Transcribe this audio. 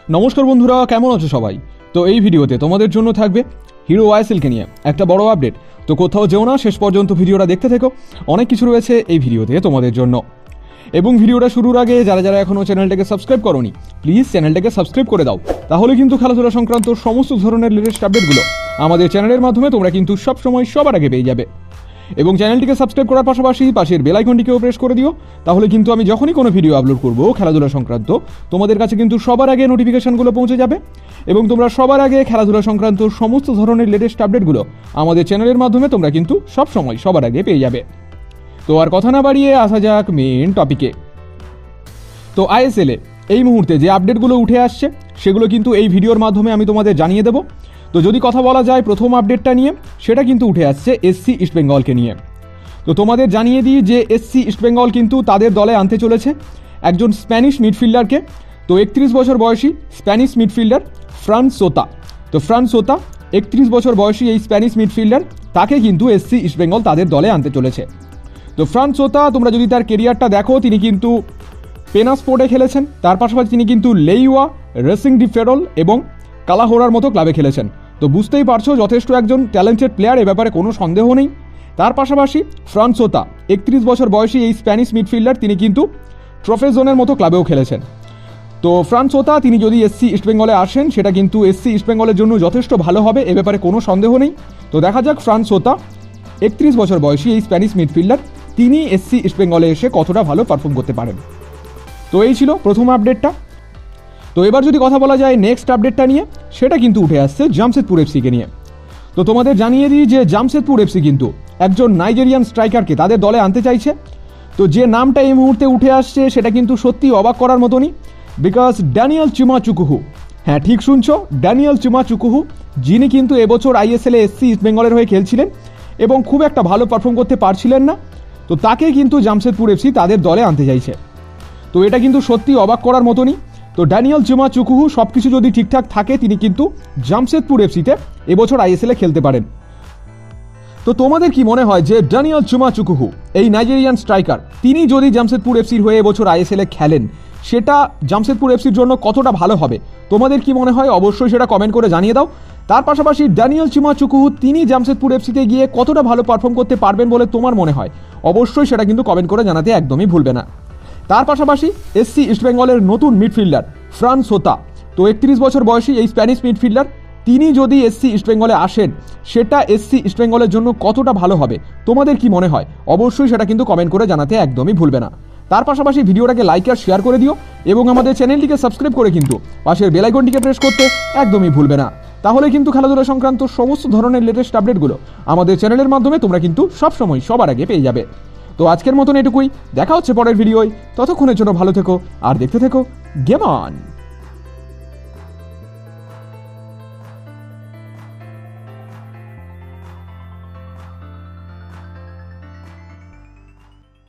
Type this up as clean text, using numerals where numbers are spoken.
নমস্কার বন্ধুরা, কেমন আছো সবাই? তো এই ভিডিওতে তোমাদের জন্য থাকবে হিরো ওয়াইএসএলকে নিয়ে একটা বড় আপডেট। তো কোথাও যেও না, শেষ পর্যন্ত ভিডিওটা দেখতে থেকো, অনেক কিছু রয়েছে এই ভিডিওতে তোমাদের জন্য। এবং ভিডিওটা শুরুর আগে যারা যারা এখনও চ্যানেলটাকে সাবস্ক্রাইব করোনি, প্লিজ চ্যানেলটাকে সাবস্ক্রাইব করে দাও, তাহলে কিন্তু খেলাধুলা সংক্রান্ত সমস্ত ধরনের লেটেস্ট আপডেটগুলো আমাদের চ্যানেলের মাধ্যমে তোমরা কিন্তু সবসময় সবার আগে পেয়ে যাবে। এবং চ্যানেলটিকে সাবস্ক্রাইব করার পাশাপাশি পাশের বেল আইকনটিকেও প্রেস করে দিও, তাহলে কিন্তু আমি যখনই কোনো ভিডিও আপলোড করব খেলাধুলা সংক্রান্ত, তোমাদের কাছে কিন্তু সবার আগে নোটিফিকেশনগুলো পৌঁছে যাবে এবং তোমরা সবার আগে খেলাধুলা সংক্রান্ত সমস্ত ধরনের লেটেস্ট আপডেটগুলো আমাদের চ্যানেলের মাধ্যমে তোমরা কিন্তু সবসময় সবার আগে পেয়ে যাবে। তো আর কথা না বাড়িয়ে আসা যাক মেন টপিকে। তো আইএসএলে এই মুহূর্তে যে আপডেটগুলো উঠে আসছে সেগুলো কিন্তু এই ভিডিওর মাধ্যমে আমি তোমাদের জানিয়ে দেবো। তো যদি কথা বলা যায় প্রথম আপডেটটা নিয়ে, সেটা কিন্তু উঠে আসছে এসসি ইস্টবেঙ্গলকে নিয়ে। তো তোমাদের জানিয়ে দিই যে এসসি ইস্টবেঙ্গল কিন্তু তাদের দলে আনতে চলেছে একজন স্প্যানিশ মিডফিল্ডারকে। তো 31 বছর বয়সী স্প্যানিশ মিডফিল্ডার ফ্রান সোতা। তো ফ্রান সোতা 31 বছর বয়সী এই স্প্যানিশ মিডফিল্ডার, তাকে কিন্তু এসসি ইস্টবেঙ্গল তাদের দলে আনতে চলেছে। তো ফ্রান সোতা তোমরা যদি তার কেরিয়ারটা দেখো, তিনি কিন্তু পেনাস্পোর্টে খেলেছেন, তার পাশাপাশি তিনি কিন্তু লেইওয়া, রেসিং ডি ফেরল এবং কালাহোরার মতো ক্লাবে খেলেছেন। তো বুঝতেই পারছো যথেষ্ট একজন ট্যালেন্টেড প্লেয়ার, এ ব্যাপারে কোনো সন্দেহ নেই। তার পাশাপাশি ফ্রান সোতা 31 বছর বয়সী এই স্প্যানিশ মিডফিল্ডার, তিনি কিন্তু ট্রফেজনের মতো ক্লাবেও খেলেছেন। তো ফ্রান সোতা তিনি যদি এসসি ইস্টবেঙ্গলে আসেন, সেটা কিন্তু এসসি ইস্টবেঙ্গলের জন্য যথেষ্ট ভালো হবে, এ ব্যাপারে কোনো সন্দেহ নেই। তো দেখা যাক ফ্রান সোতা 31 বছর বয়সী এই স্প্যানিশ মিডফিল্ডার তিনি এসসি ইস্টবেঙ্গলে এসে কতটা ভালো পারফর্ম করতে পারেন। তো এই ছিল প্রথম আপডেটটা। তো এবার যদি কথা বলা যায় নেক্সট আপডেটটা নিয়ে, সেটা কিন্তু উঠে আসছে জামশেদপুর এফসিকে নিয়ে। তো তোমাদের জানিয়ে দিই যে জামশেদপুর এফসি কিন্তু একজন নাইজেরিয়ান স্ট্রাইকারকে তাদের দলে আনতে চাইছে। তো যে নামটা এই মুহূর্তে উঠে আসছে সেটা কিন্তু সত্যি অবাক করার মতনই, বিকজ ড্যানিয়েল চুমাচুকুহু, হ্যাঁ ঠিক শুনছো, ড্যানিয়েল চুমাচুকুহু, যিনি কিন্তু এবছর আইএসএলে এসসি ইস্টবেঙ্গলের হয়ে খেলছিলেন এবং খুব একটা ভালো পারফর্ম করতে পারছিলেন না। তো তাকে কিন্তু জামশেদপুর এফসি তাদের দলে আনতে চাইছে। তো এটা কিন্তু সত্যি অবাক করার মতনই। তো ড্যানিয়েল চুমাচুকুহু সব কিছু যদি ঠিকঠাক থাকে, তিনি কিন্তু জামশেদপুর এফসিতে এবছর আইএসএলে খেলতে পারেন। তো তোমাদের কি মনে হয় যে ড্যানিয়েল চুমাচুকুহু, এই নাইজেরিয়ান স্ট্রাইকার, তিনি যদি জামশেদপুর এফসির হয়ে এবছর আইএসএলে খেলেন, সেটা জামশেদপুর এফসির জন্য কতটা ভালো হবে? তোমাদের কি মনে হয় অবশ্যই সেটা কমেন্ট করে জানিয়ে দাও। তার পাশাপাশি ড্যানিয়েল চুমাচুকুহু তিনি জামশেদপুর এফসিতে গিয়ে কতটা ভালো পারফর্ম করতে পারবেন বলে তোমার মনে হয়, অবশ্যই সেটা কিন্তু কমেন্ট করে জানাতে একদমই ভুলবে না। তার পাশাপাশি এসসি ইস্টবেঙ্গলের নতুন মিডফিল্ডার ফ্রান সোতা, তো 31 বছর বয়সী এই স্প্যানিশ মিডফিল্ডার, তিনি যদি এসসি ইস্টবেঙ্গলে আসেন, সেটা এসসি ইস্টবেঙ্গলের জন্য কতটা ভালো হবে তোমাদের কি মনে হয়, অবশ্যই সেটা কিন্তু কমেন্ট করে জানাতে একদমই ভুলবে না। তার পাশাপাশি ভিডিওটাকে লাইক আর শেয়ার করে দিও এবং আমাদের চ্যানেলটিকে সাবস্ক্রাইব করে কিন্তু পাশের বেল আইকনটিকে প্রেস করতে একদমই ভুলবে না, তাহলে কিন্তু খেলাধুলা সংক্রান্ত সমস্ত ধরনের লেটেস্ট আপডেটগুলো আমাদের চ্যানেলের মাধ্যমে তোমরা কিন্তু সবসময় সবার আগে পেয়ে যাবে। তো আজকের মতন এটুকুই, দেখা হচ্ছে পরের ভিডিওয়, ততক্ষণের জন্য ভালো থেকো আর দেখতে থেকো গেম অন।